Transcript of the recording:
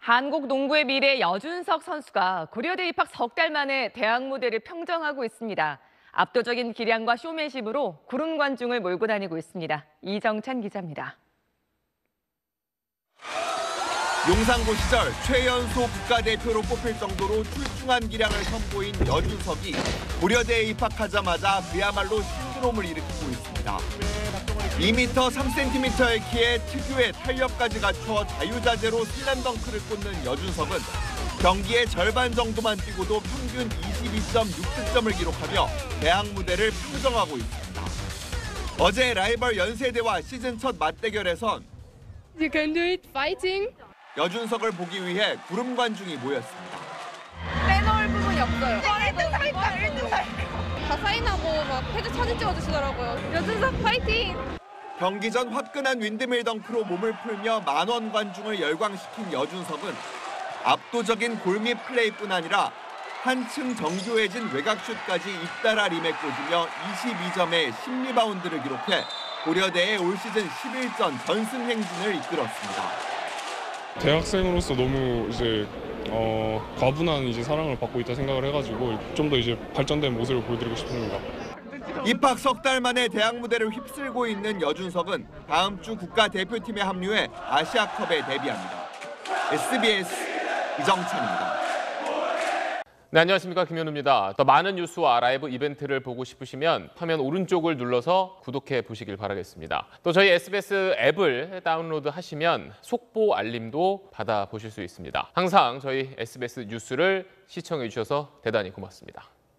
한국 농구의 미래 여준석 선수가 고려대 입학 석 달 만에 대학 무대를 평정하고 있습니다. 압도적인 기량과 쇼맨십으로 구름 관중을 몰고 다니고 있습니다. 이정찬 기자입니다. 용산고 시절 최연소 국가대표로 뽑힐 정도로 출중한 기량을 선보인 여준석이 고려대에 입학하자마자 그야말로 신드롬을 일으키고 있습니다. 2m 3cm의 키에 특유의 탄력까지 갖춰 자유자재로 슬램덩크를 꽂는 여준석은 경기의 절반 정도만 뛰고도 평균 22.6득점을 기록하며 대학 무대를 평정하고 있습니다. 어제 라이벌 연세대와 시즌 첫 맞대결에선 You can do it, fighting. 여준석을 보기 위해 구름 관중이 모였습니다. 빼놓을 부분이 없어요. 다 사인하고 막 패드 사진 찍어주시더라고요. 여준석 파이팅! 경기 전 화끈한 윈드밀 덩크로 몸을 풀며 만원 관중을 열광시킨 여준석은 압도적인 골밑 플레이뿐 아니라 한층 정교해진 외곽슛까지 잇따라 림에 꽂으며 22점의 10리바운드를 기록해 고려대의 올 시즌 11전 전승 행진을 이끌었습니다. 대학생으로서 너무 과분한 사랑을 받고 있다 생각을 해가지고 좀 더 발전된 모습을 보여드리고 싶습니다. 입학 석 달 만에 대학 무대를 휩쓸고 있는 여준석은 다음 주 국가대표팀에 합류해 아시아컵에 데뷔합니다. SBS 이정찬입니다. 네, 안녕하십니까. 김현우입니다. 더 많은 뉴스와 라이브 이벤트를 보고 싶으시면 화면 오른쪽을 눌러서 구독해 보시길 바라겠습니다. 또 저희 SBS 앱을 다운로드 하시면 속보 알림도 받아보실 수 있습니다. 항상 저희 SBS 뉴스를 시청해 주셔서 대단히 고맙습니다.